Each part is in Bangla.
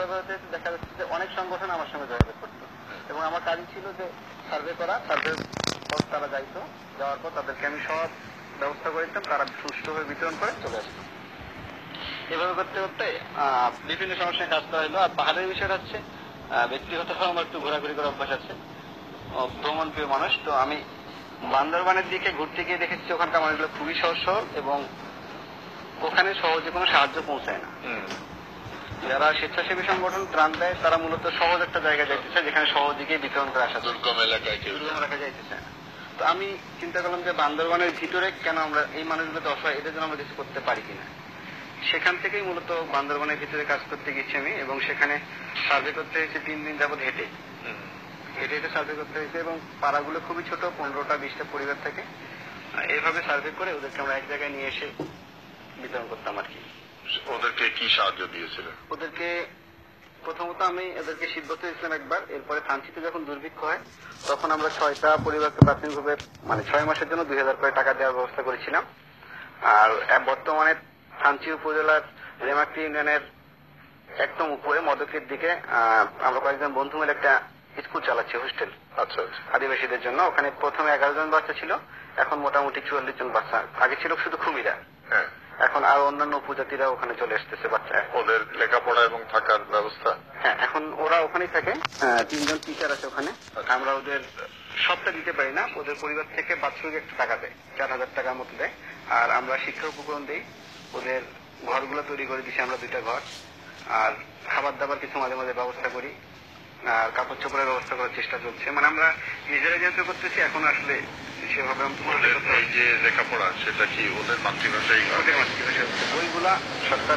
এভাবে হতে দেখা যাচ্ছে যে অনেক সংগঠন আমার সঙ্গে যোগাযোগ করতো এবং আমার কাজই ছিল যে সার্ভে করা, সার্ভে পর তারা যাইতো, যাওয়ার পর তাদেরকে আমি সব ব্যবস্থা করে দিতাম, তারা সুষ্ঠুভাবে বিতরণ করে চলে আসতো। এভাবে করতে করতে বিভিন্ন সমস্যায় কাজ করা হলো। আর পাহাড়ের বিষয়টা হচ্ছে ব্যক্তিগতভাবে আমার একটু ঘোরাঘুরি করার অভ্যাস আছে, ভ্রমণ প্রিয় মানুষ। তো আমি বান্দরবানের দিকে ঘুরতে গিয়ে দেখেছি ওখানকার মানুষগুলো খুবই সহজ সরল এবং ওখানে সহজে কোনো সাহায্য পৌঁছায় না। যারা স্বেচ্ছাসেবী সংগঠন ত্রাণ দেয় তারা মূলত সহজ একটা জায়গায় যাইতে চায় যেখানে সহজে গিয়ে বিতরণ করে আসা, দুর্গম এলাকায় যাইতে চায় না। তো আমি চিন্তা করলাম যে বান্দরবানের ভিতরে কেন আমরা এই মানুষগুলো অসহায়, এদের জন্য আমরা কিছু করতে পারি কিনা। সেখান থেকেই মূলত বান্দরবানের ভিতরে কাজ করতে গেছি আমি, এবং সেখানে সার্ভে করতে হয়েছে 3 দিন যাবৎ হেঁটে হেঁটে হেঁটে সার্ভে করতে হয়েছে, এবং পাড়াগুলো খুবই ছোট, 15টা 20টা পরিবার থেকে। এইভাবে সার্ভে করে ওদেরকে আমরা এক জায়গায় নিয়ে এসে বিতরণ করতাম আর কি। ওদেরকে কি সাহায্য দিয়েছিল? ওদেরকে প্রথমত আমি এদেরকে শীতবস্ত্র দিয়েছিলাম একবার। এরপরে থানচিতে যখন দুর্ভিক্ষ হয় তখন আমরা 6টা পরিবারকে প্রাথমিকভাবে 6 মাসের জন্য 2000 করে টাকা দেওয়ার ব্যবস্থা করেছিলাম। আর বর্তমানে থানচি উপজেলার রেমাক্রি ইউনিয়নের একদম উপরে মদকের দিকে আমরা কয়েকজন বন্ধু মিলে একটা স্কুল চালাচ্ছি, হোস্টেল। আচ্ছা, আদিবাসীদের জন্য। ওখানে প্রথমে 11 জন বাচ্চা ছিল, এখন মোটামুটি 44 জন বাচ্চা। আগে ছিল শুধু খুমিরা, এখন আর অন্যান্য উপজাতিরা ওখানে চলে আসতেছে বাচ্চা। ওদের লেখাপড়া এবং থাকার ব্যবস্থা? হ্যাঁ, এখন ওরা ওখানেই থাকে। 3 জন টিচার আছে ওখানে। আমরা ওদের সবটা দিতে পারি না, ওদের পরিবার থেকে বাৎসরিক একটা টাকা দেয়, 4000 টাকার মতো দেয়। আর আমরা শিক্ষা উপকরণ দিই, ওদের ঘরগুলো তৈরি করে দিচ্ছি আমরা 2টা ঘর। আর খাবার দাবার কিছু মাঝে মাঝে ব্যবস্থা করি, আর কাপড় চোপড়ের ব্যবস্থা করার চেষ্টা চলছে। আমরা নিজেরা যেহেতু করতেছি, এখন আসলে সেভাবে এই যে লেখাপড়া, সেটা কি ওদের মাতৃভাষাই? ওদের মাতৃভাষা হচ্ছে, বইগুলা সরকার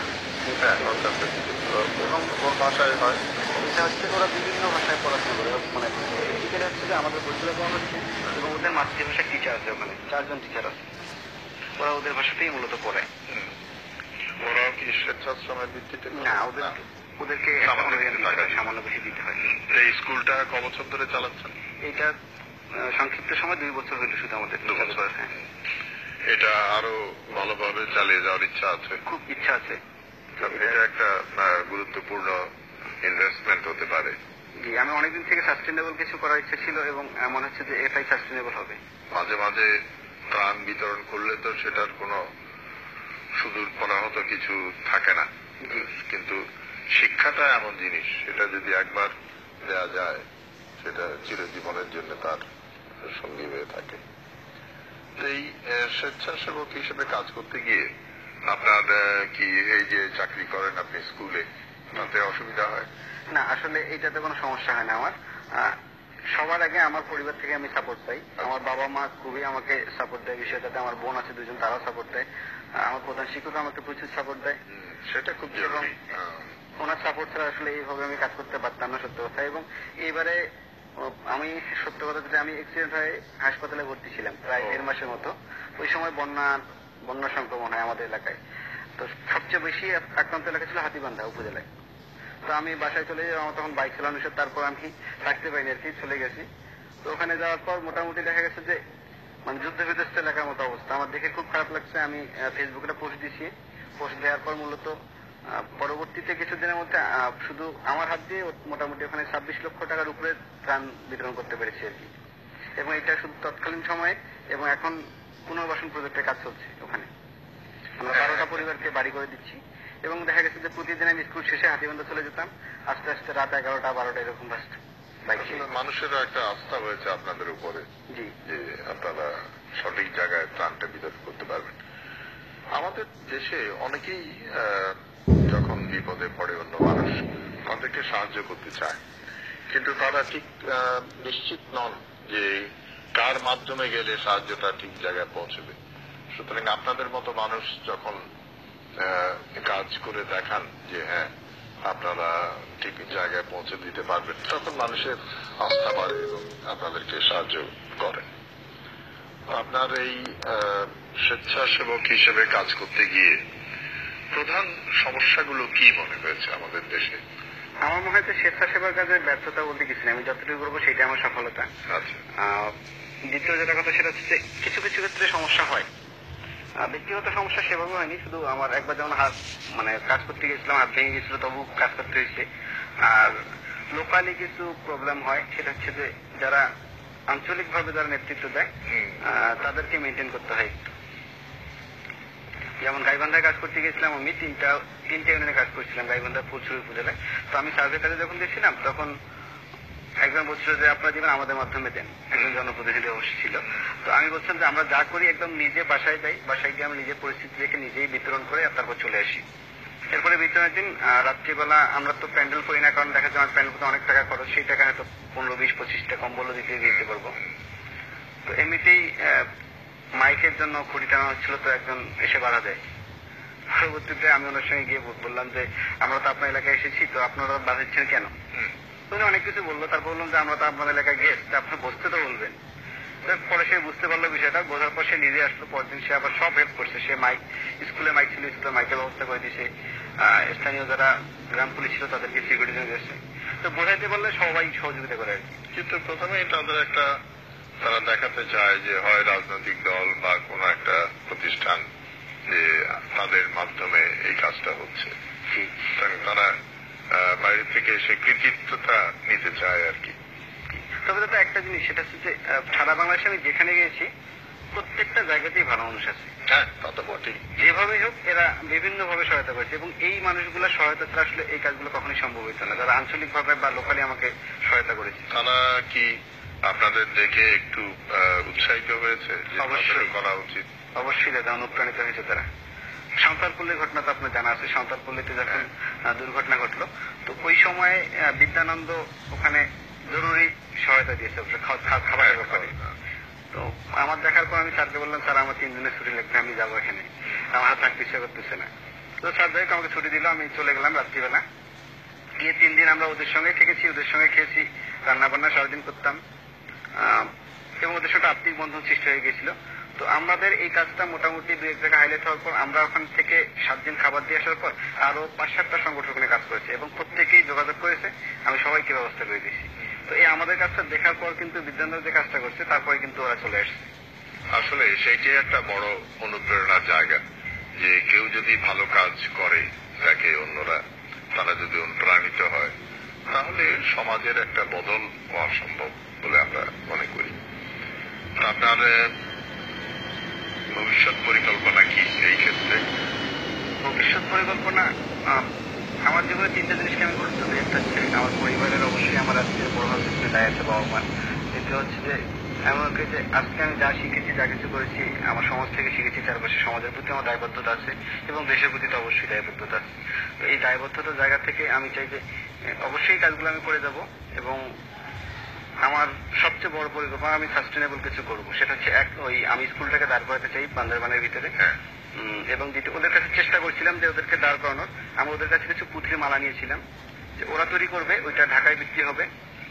এবং কোন ভাষায় হয়? এটা হচ্ছে ওরা বিভিন্ন ভাষায় পড়াশোনা করে। বেসিক্যালি হচ্ছে যে আমাদের বইগুলো পড়া হচ্ছে, এবং ওদের মাতৃভাষার টিচার আছে ওখানে, 4 জন টিচার আছে, ওরা ওদের ভাষাতেই মূলত পড়ায়। ওরাও কি স্বেচ্ছাশ্রমের ভিত্তিতে? না, ওদেরকে সামান্য বেশি দিতে হয়। এই স্কুলটা ক বছর ধরে চালাচ্ছেন? এটা সংক্ষিপ্ত সময় 2 বছর হইল শুধু আমাদের। 2 বছর। এটা আরো ভালোভাবে চালিয়ে যাওয়ার ইচ্ছা আছে? খুব ইচ্ছা আছে। এটা একটা গুরুত্বপূর্ণ ইনভেস্টমেন্ট হতে পারে। জি, আমি অনেকদিন থেকে সাস্টেনেবল কিছু করার ইচ্ছা ছিল, এবং মনে হচ্ছে যে এটাই সাস্টেনেবল হবে। মাঝে মাঝে ত্রাণ বিতরণ করলে তো সেটার কোনো সুদূর পরাহত কিছু থাকে না, কিন্তু শিক্ষাটা এমন জিনিস, সেটা যদি একবার দেয়া যায় সেটা চিরজীবনের জন্য তার সঙ্গী হয়ে থাকে। এই স্বেচ্ছাসেবক হিসেবে কাজ করতে গিয়ে আপনার কি এই যে চাকরি করেন আপনি স্কুলে, তাতে অসুবিধা হয়? না, আসলে এইটাতে কোনো সমস্যা হয় না আমার। সবার আগে আমার পরিবার থেকে আমি সাপোর্ট পাই। আমার বাবা মা খুবই আমাকে সাপোর্ট দেয় বিষয়টাতে। আমার বোন আছে 2 জন, তারাও সাপোর্ট দেয়। আমার প্রধান শিক্ষক আমাকে প্রচুর সাপোর্ট দেয়। সেটা খুব জরুরি। ওনার সাপোর্ট ছাড়া আসলে এইভাবে আমি কাজ করতে পারতাম না, সত্য কথা। এবং এইবারে আমি সত্য কথা যেটা, আমি অ্যাক্সিডেন্ট হয়ে হাসপাতালে ভর্তি ছিলাম প্রায় 1.5 মাসের মতো। ওই সময় বন্যা সংক্রমণ হয় আমাদের এলাকায়। তো সবচেয়ে বেশি আক্রান্ত এলাকা ছিল হাতীবান্ধা উপজেলায়। তো আমি বাসায় চলে যাই, আমার তখন বাইক চালানো শেষ। তারপর আমি থাকতে পারিনি আর কি, চলে গেছি। তো ওখানে যাওয়ার পর মোটামুটি দেখা গেছে যে যুদ্ধ বিধ্বস্ত এলাকার মতো অবস্থা। আমার দেখে খুব খারাপ লাগছে। আমি ফেসবুকে পোস্ট দিছি। পোস্ট দেওয়ার পর মূলত পরবর্তীতে কিছুদিনের মধ্যে শুধু আমার হাত দিয়ে মোটামুটি ওখানে 26 লক্ষ টাকার উপরে ত্রাণ বিতরণ করতে পেরেছি আর কি। এবং এটা শুধু তৎকালীন সময়ে, এবং এখন পুনর্বাসন প্রজেক্টের কাজ চলছে ওখানে। আমরা 12টা পরিবারকে বাড়ি করে দিচ্ছি, এবং দেখা গেছে যে প্রতিদিন আমি স্কুল শেষে হাতিবান্ধা চলে যেতাম, আস্তে আস্তে রাত 11টা 12টা এরকম বাজত। মানুষেরও একটা আস্থা হয়েছে আপনাদের উপরে, জি, যে আপনারা সঠিক জায়গায় ত্রাণটা বিতরণ করতে পারবেন। আমাদের দেশে অনেকেই যখন বিপদে পড়ে অন্য মানুষ তাদেরকে সাহায্য করতে চায়, কিন্তু তারা ঠিক নিশ্চিত নন যে কার মাধ্যমে গেলে সাহায্যটা ঠিক জায়গায় পৌঁছবে। সুতরাং আপনাদের মতো মানুষ যখন কাজ করে দেখান যে হ্যাঁ আপনারা ঠিক জায়গায় পৌঁছে দিতে পারবেন, তখন মানুষের আস্থা বাড়ে এবং আপনাদেরকে সাহায্য করেন। আপনার এই স্বেচ্ছাসেবক হিসেবে কাজ করতে গিয়ে প্রধান সমস্যাগুলো কি মনে হয়েছে আমাদের দেশে? আমার মনে হয় যে স্বেচ্ছাসেবার কাজে ব্যর্থতা বলতে কিছু নেই। আমি যতটুকু করবো সেটা আমার সফলতা। আচ্ছা। দ্বিতীয় যেটা কথা সেটা হচ্ছে কিছু কিছু ক্ষেত্রে সমস্যা হয়। ব্যক্তিগত সমস্যা সেভাবে হয়নি, শুধু আমার একবার যেমন হাত কাজ করতে গেছিলাম, হাত ভেঙে গেছিল, তবু কাজ করতে হয়েছে। আর লোকালি কিছু প্রবলেম হয়, সেটা হচ্ছে যে যারা আঞ্চলিকভাবে যারা নেতৃত্ব দেয় তাদেরকে মেনটেন করতে হয়। যেমন গাইবান্ধায় কাজ করতে গেছিলাম, আমি তিনটা ইউনিয়নে কাজ করছিলাম গাইবান্ধা ফুলছড়ি উপজেলায়। তো আমি সার্ভে কাজে যখন গেছিলাম তখন একজন বলছিল যে আপনারা দিবেন আমাদের মাধ্যমে দেন, একজন জনপ্রতিনিধি অবশ্যই ছিল। তো আমি বলছিলাম যে আমরা যা করি একদম নিজে বাসায় যাই, বাসায় গিয়ে আমি নিজের পরিস্থিতি দেখে নিজেই বিতরণ করে আর তারপর চলে আসি। এরপরে বিতরণের দিন রাত্রিবেলা আমরা তো প্যান্ডেল করি না, কারণ দেখা যায় আমার প্যান্ডেল করতে অনেক টাকা খরচ, সেই টাকা হয়তো 15-20-25টা কম্বল দিতে পারবো। তো এমনিতেই মাইকের জন্য খুঁটি টানা হচ্ছিল, তো একজন এসে বাধা দেয়। পরবর্তীতে আমি ওনার সঙ্গে গিয়ে বললাম যে আমরা তো আপনার এলাকায় এসেছি, তো আপনারা বাধা দিচ্ছেন কেন? উনি অনেক কিছু বললো, তারপর বললাম যে আমরা তো আপনার এলাকায় গেস্ট, আপনি বসতে তো বলবেন। পরে সে বুঝতে পারলো বিষয়টা, বোঝার পর সে নিজে আসলো। পরদিন সে আবার সব হেল্প করছে, সে স্কুলে মাইক ছিল, স্কুলে মাইকের ব্যবস্থা করে দিয়েছে, স্থানীয় যারা গ্রাম পুলিশ ছিল তাদেরকে সিকিউরিটি জন্য দিয়েছে। তো বোঝাইতে বললে সবাই সহযোগিতা করে আর কি। কিন্তু প্রথমে তাদের একটা তারা দেখাতে চায় যে হয় রাজনৈতিক দল বা কোন একটা প্রতিষ্ঠান যে তাদের মাধ্যমে এই কাজটা হচ্ছে, তারা বাইরে থেকে সে কৃতিত্বটা নিতে চায় আর কি। তবে দাদা একটা জিনিস, সেটা হচ্ছে যে সারা বাংলাদেশে আমি যেখানে গিয়েছি প্রত্যেকটা জায়গাতেই ভালো মানুষ আছে। হ্যাঁ, তা তো বটেই। যেভাবেই হোক এরা বিভিন্ন ভাবে সহায়তা করেছে, এবং এই মানুষগুলোর সহায়তা ছাড়া আসলে এই কাজগুলো কখনোই সম্ভব হইত না, যারা আঞ্চলিক ভাবে বা লোকালি আমাকে সহায়তা করেছে। তারা কি আপনাদের দেখে একটু উৎসাহিত হয়েছে যে অবশ্যই করা উচিত? অবশ্যই দাদা, অনুপ্রাণিত হয়েছে তারা। সাঁওতালপল্লীর ঘটনা তো আপনার জানা আছে, সাঁওতালপল্লীতে যখন দুর্ঘটনা ঘটলো, তো ওই সময় বিদ্যানন্দ ওখানে জরুরি সহায়তা দিয়েছে খাবারের ব্যাপারে। তো আমার দেখার পর আমি স্যারকে বললাম, স্যার আমার 3 দিনের ছুটি লাগবে, আমি যাবো এখানে, আমার হাত থাকতে ইচ্ছা করতেছে না। তো স্যার যাই আমাকে ছুটি দিল, আমি চলে গেলাম রাত্রিবেলা। গিয়ে 3 দিন আমরা ওদের সঙ্গে থেকেছি, ওদের সঙ্গে খেয়েছি, রান্না বান্না সারাদিন করতাম, এবং ওদের সঙ্গে আত্মিক বন্ধন সৃষ্টি হয়ে গেছিল। তো আমাদের এই কাজটা মোটামুটি 2-1 জায়গায় হাইলাইট হওয়ার পর আমরা ওখান থেকে 7 দিন খাবার দিয়ে আসার পর আরো 5-7টা সংগঠন ওখানে কাজ করেছে, এবং প্রত্যেকেই যোগাযোগ করেছে, আমি সবাইকে ব্যবস্থা করে দিয়েছি। তো এই আমাদের কাজটা দেখার পর কিন্তু বিদ্যানন্দ যে কাজটা করছে তারপরে কিন্তু ওরা চলে আসছে। আসলে সেইটাই একটা বড় অনুপ্রেরণার জায়গা, যে কেউ যদি ভালো কাজ করে তাকে অন্যরা তারা যদি অনুপ্রাণিত হয়, তাহলে সমাজের একটা বদল হওয়া সম্ভব বলে আমরা মনে করি। আপনার ভবিষ্যৎ পরিকল্পনা কি এই ক্ষেত্রে? ভবিষ্যৎ পরিকল্পনা, আমার জীবনে 3টা জিনিসকে আমি গুরুত্ব দিই। একটা হচ্ছে আমার পরিবারের, অবশ্যই আমার আজকে বড় ভাবে দায় আছে, বাবা মা। দ্বিতীয় হচ্ছে যে এমনকি যে আজকে আমি যা শিখেছি, যা কিছু করেছি, আমার সমাজ থেকে শিখেছি, চারপাশে সমাজের প্রতি আমার দায়বদ্ধতা আছে, এবং দেশের প্রতি তো অবশ্যই দায়বদ্ধতা আছে। তো এই দায়বদ্ধতার জায়গা থেকে আমি চাই যে অবশ্যই কাজগুলো আমি করে যাব, এবং আমার সবচেয়ে বড় পরিকল্পনা আমি সাস্টেনেবল কিছু করবো। সেটা হচ্ছে আমি স্কুলটাকে দাঁড় করাতে চাই বান্দরবানের ভিতরে, এবং দ্বিতীয় ওদের কাছে চেষ্টা করছিলাম যে ওদেরকে দাঁড় করানোর। আমি ওদের কাছে কিছু পুঁথির মালা নিয়েছিলাম, যে ওরা তৈরি করবে, ওইটা ঢাকায় বিক্রি হবে,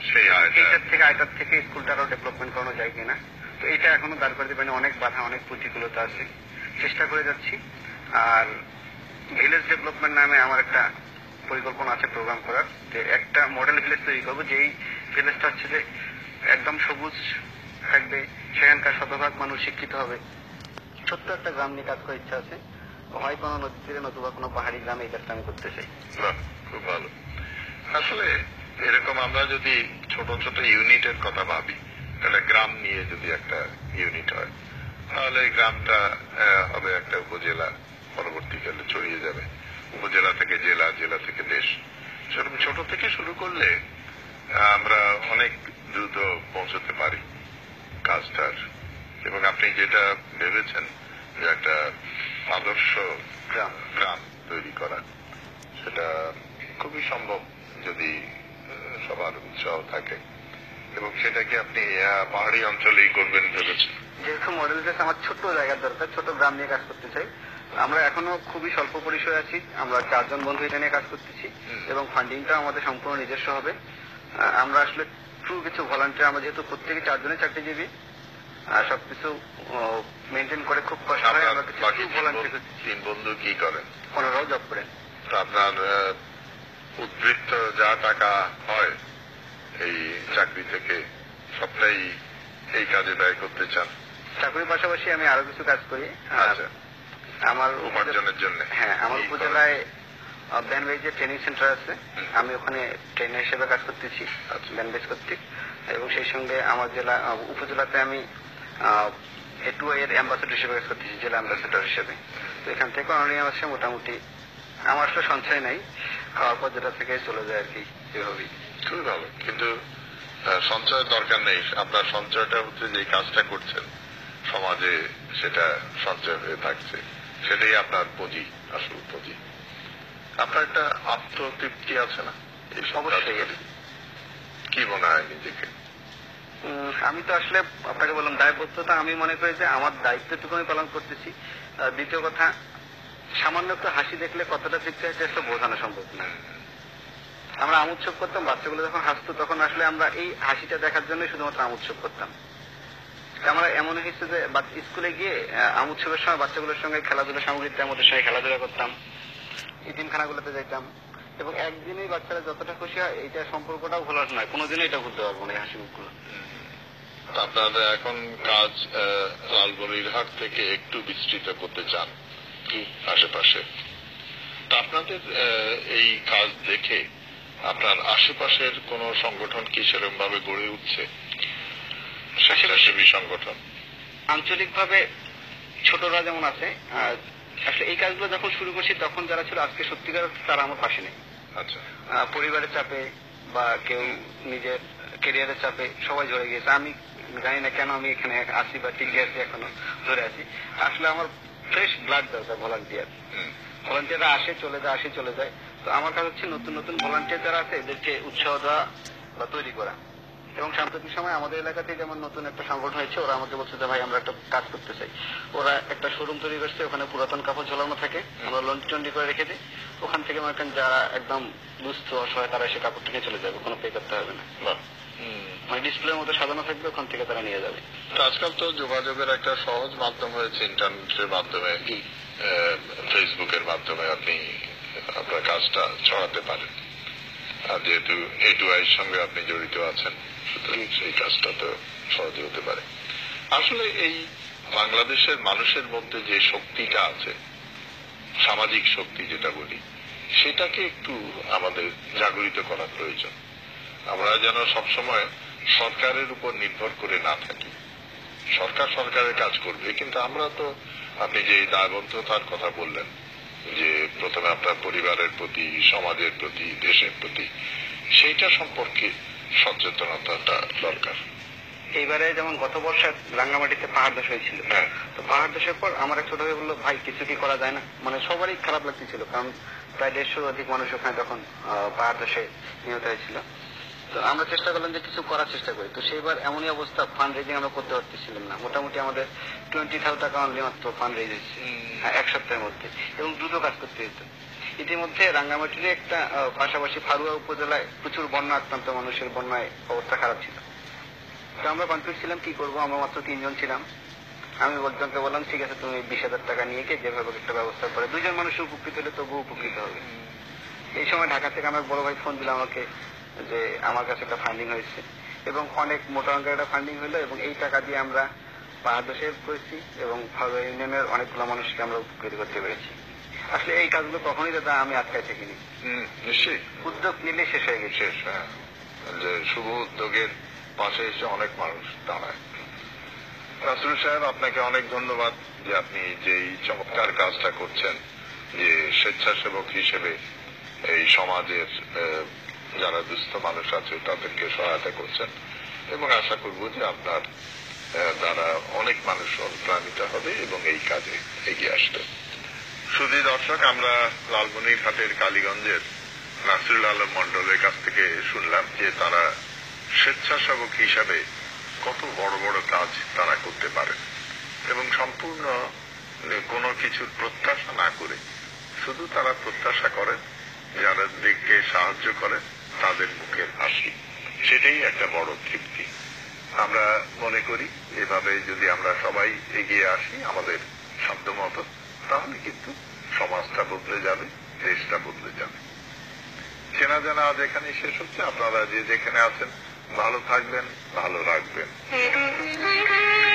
আয়টার থেকে স্কুলটা আরো ডেভেলপমেন্ট করানো যায় কিনা। তো এটা এখনো দাঁড় করাতে পারিনি, অনেক বাধা, অনেক প্রতিকূলতা আছে, চেষ্টা করে যাচ্ছি। আর ভিলেজ ডেভেলপমেন্ট নামে আমার একটা পরিকল্পনা আছে প্রোগ্রাম করার, যে একটা মডেল ভিলেজ তৈরি করবো, যেই ভিলেজটা হচ্ছে যে একদম সবুজ থাকবে, সেখানকার শতভাগ মানুষ শিক্ষিত হবে। ছোট্ট একটা গ্রাম নিয়ে কাজ করার ইচ্ছা আছে, হয় কোনো নদী তীরে নতুবা কোনো পাহাড়ি গ্রামে এই কাজটা আমি করতে চাই। খুব ভালো। আসলে এরকম আমরা যদি ছোট ছোট ইউনিটের কথা ভাবি, একটা গ্রাম নিয়ে যদি একটা ইউনিট হয়, তাহলে গ্রামটা হবে একটা উপজেলা, পরবর্তীকালে ছড়িয়ে যাবে উপজেলা থেকে জেলা, জেলা থেকে দেশ। সেরকম ছোট থেকে শুরু করলে আমরা অনেক দ্রুত পৌঁছতে পারি কাজটার। এবং আপনি যেটা ভেবেছেন যে একটা আদর্শ গ্রাম তৈরি করা, সেটা খুবই সম্ভব যদি সবার উৎসাহ থাকে, এবং সেটাকে আপনি পাহাড়ি অঞ্চলেই করবেন ভেবেছেন। যেহেতু মডেল ভিলেজ আমার ছোট্ট জায়গার দরকার, ছোট গ্রাম নিয়ে কাজ করতে চাই। আমরা এখনো খুবই স্বল্প পরিসরে আছি, আমরা 4 জন বন্ধু এটা নিয়ে কাজ করতেছি, এবং ফান্ডিংটা আমাদের সম্পূর্ণ নিজস্ব হবে। আমরা আসলে ট্রু কিছু ভলান্টিয়ার, আমরা যেহেতু প্রত্যেকে 4 জনের চাকরিজীবী, সবকিছু মেনটেন করে খুব কষ্ট হয়। আমরা কিছু ভলান্টিয়ার 3 বন্ধু কি করেন? ওনারাও জব করেন। আপনার উদ্বৃত্ত যা টাকা হয় এই চাকরি থেকে সবটাই এই কাজে ব্যয় করতে চান? চাকরির পাশাপাশি আমি আরো কিছু কাজ করি আমার উপার্জনের জন্য। হ্যাঁ, আমার উপজেলায় ব্যানবেজে ট্রেনিং সেন্টার আছে, আমি ওখানে ট্রেনার হিসেবে কাজ করতেছি ব্যানবেজ কর্তৃক। এবং সেই সঙ্গে আমার জেলা উপজেলাতে আমি A2I এর অ্যাম্বাসেডর হিসেবে কাজ করতেছি, জেলা অ্যাম্বাসেডর হিসেবে। তো এখান থেকে অনিয়ম আছে মোটামুটি, আমার আসলে সঞ্চয় নাই, খাওয়ার পর যেটা থেকে চলে যায় আর কি, এভাবেই। খুবই ভালো, কিন্তু সঞ্চয়ের দরকার নেই। আপনার সঞ্চয়টা হচ্ছে যে কাজটা করছেন সমাজে, সেটা সঞ্চয় হয়ে থাকছে, সেটাই আপনার পুঁজি, আসল পুঁজি। আপনার একটা আত্মতৃপ্তি আছে না এই অবশ্যই। কি মনে হয় নিজেকে? আমি তো আসলে আপনাকে বললাম দায়বদ্ধতা, আমি মনে করি যে আমার দায়িত্বটুকু আমি পালন করতেছি। দ্বিতীয় কথা, সামান্য একটু হাসি দেখলে কতটা তৃপ্তি হচ্ছে আসলে বোঝানো সম্ভব না। আমরা আমোৎসব করতাম, বাচ্চাগুলো যখন হাসতো তখন আসলে আমরা এই হাসিটা দেখার জন্য শুধুমাত্র আমোৎসব করতাম। আমরা এমন হয়েছে যে স্কুলে গিয়ে আমোৎসবের সময় বাচ্চাগুলোর সঙ্গে খেলাধুলা সামগ্রীতে আমাদের সঙ্গে খেলাধুলা করতাম, ইতিমখানাগুলোতে যাইতাম, এবং একদিনই বাচ্চারা যতটা খুশি হয় এইটা সম্পর্কটাও ভোলার নয়, কোনোদিনই এটা ভুলতে পারবো না এই হাসি মুখগুলো। আপনাদের এখন কাজ লালমনিরহাট থেকে একটু বিস্তৃত করতে চান আশেপাশে, তা আপনাদের এই কাজ দেখে আপনার আশেপাশের কোন সংগঠন কি সেরকম ভাবে গড়ে উঠছে, স্বেচ্ছাসেবী সংগঠন? আঞ্চলিক ভাবে ছোটরা যেমন আছে, আসলে এই কাজগুলো যখন শুরু করছি তখন যারা ছিল আজকে সত্যিকার তারা আমার পাশে নেই। আচ্ছা, পরিবারের চাপে বা কেউ নিজের ক্যারিয়ারের চাপে সবাই ঝরে গিয়েছে। আমি জানি না কেন আমি এখানে আসি বা টিকে আছি, এখনো ধরে আছি। আসলে আমার ফ্রেশ ব্লাড দরকার, ভলান্টিয়াররা আসে চলে যায়, আসে চলে যায়। তো আমার কাজ হচ্ছে নতুন নতুন ভলান্টিয়ার যারা আছে এদেরকে উৎসাহ দেওয়া বা তৈরি করা। এবং সাম্প্রতিক সময় আমাদের এলাকাতে যেমন নতুন একটা সংগঠন হয়েছে, ওরা আমাকে বলছে যে ভাই আমরা একটা কাজ করতে চাই। ওরা একটা শোরুম তৈরি করছে, ওখানে পুরাতন কাপড় ঝোলানো থাকে, আমরা লন্ডি টন্ডি করে রেখে দিই। ওখান থেকে মনে করেন যারা একদম দুস্থ অসহায় তারা এসে কাপড়টা নিয়ে চলে যাবে, কোনো পে করতে হবে না, মানে ডিসপ্লের মধ্যে সাজানো থাকবে, ওখান থেকে তারা নিয়ে যাবে। আজকাল তো যোগাযোগের একটা সহজ মাধ্যম হয়েছে ইন্টারনেটের মাধ্যমে, ফেসবুকের মাধ্যমে আপনি আপনার কাজটা ছড়াতে পারেন। আর যেহেতু A2I এর সঙ্গে আপনি জড়িত আছেন, সুতরাং সেই কাজটা তো সহজে হতে পারে। আসলে এই বাংলাদেশের মানুষের মধ্যে যে শক্তিটা আছে, সামাজিক শক্তি যেটা বলি, সেটাকে একটু আমাদের জাগরিত করা প্রয়োজন। আমরা যেন সবসময় সরকারের উপর নির্ভর করে না থাকি। সরকার সরকারের কাজ করবে, কিন্তু আমরা তো, আপনি যে দায়বদ্ধতার কথা বললেন যে প্রথমে আপনার পরিবারের প্রতি, সমাজের প্রতি, দেশের প্রতি, সেইটা সম্পর্কে সচেতনতাটা দরকার। এইবারে যেমন গত বর্ষে রাঙ্গামাটিতে পাহাড় ধস হয়েছিল, তো পাহাড় ধসের পর আমার এক ছোট ভাই বললো ভাই কিছু কি করা যায় না, মানে সবারই খারাপ লাগতেছিল, কারণ প্রায় 150 অধিক মানুষ ওখানে তখন পাহাড় ধসে নিহত হয়েছিল। তো আমরা চেষ্টা করলাম যে কিছু করার চেষ্টা করি। তো সেইবার এমনই অবস্থা, ফান্ড রেজিং আমরা করতে পারতেছিলাম না। মোটামুটি আমাদের 20,000 টাকা অনলি মাত্র ফান্ড রেজ হয়েছে এক সপ্তাহের মধ্যে, এবং দ্রুত কাজ করতে হতো। ইতিমধ্যে রাঙ্গামাটির একটা পাশাপাশি ফারুয়া উপজেলায় প্রচুর বন্যা আক্রান্ত মানুষের বন্যায় অবস্থা খারাপ ছিল। তো আমরা কনফিউজ ছিলাম কি করবো, আমরা মাত্র 3 জন ছিলাম। আমি বলজনকে বললাম ঠিক আছে তুমি 20,000 টাকা নিয়ে গিয়ে যেভাবে একটা ব্যবস্থা করে, 2 জন মানুষ উপকৃত হলে তবুও উপকৃত হবে। এই সময় ঢাকা থেকে আমার বড় ভাই ফোন দিল আমাকে যে আমার কাছে একটা ফান্ডিং হয়েছে, এবং অনেক মোটা অঙ্কের একটা ফান্ডিং হলো, এবং এই টাকা দিয়ে আমরা পাহাড় ধসে করেছি এবং ফারুয়া ইউনিয়নের অনেকগুলো মানুষকে আমরা উপকৃত করতে পেরেছি। আসলে এই কাজগুলো কখনই দাদা আমি আটকায় থাকিনি, নিশ্চয়ই উদ্যোগ নিলে শেষ হয়ে গেছে। যে শুভ উদ্যোগের পাশে এসে অনেক মানুষ দাঁড়ায়। রাসূল সাহেব, আপনাকে অনেক ধন্যবাদ যে আপনি যে চমৎকার কাজটা করছেন, যে স্বেচ্ছাসেবক হিসেবে এই সমাজের যারা দুস্থ মানুষ আছে তাদেরকে সহায়তা করছেন, এবং আশা করব যে আপনার দ্বারা অনেক মানুষ অনুপ্রাণিত হবে এবং এই কাজে এগিয়ে আসবে। শুধু দর্শক, আমরা লালমনিরহাটের কালীগঞ্জের নাসিরুল আলম মন্ডলের কাছ থেকে শুনলাম যে তারা স্বেচ্ছাসেবক হিসাবে কত বড় বড় কাজ তারা করতে পারে, এবং সম্পূর্ণ কোনো কিছুর প্রত্যাশা না করে শুধু তারা প্রত্যাশা করেন যারা দিককে সাহায্য করে তাদের মুখের হাসি, সেটাই একটা বড় তৃপ্তি। আমরা মনে করি এভাবে যদি আমরা সবাই এগিয়ে আসি আমাদের সাধ্য মতো, তাহলে কিন্তু সমাজটা বদলে যাবে, দেশটা বদলে যাবে। চেনা জানা আজ এখানে শেষ হচ্ছে। আপনারা যে যেখানে আছেন ভালো থাকবেন, ভালো রাখবেন।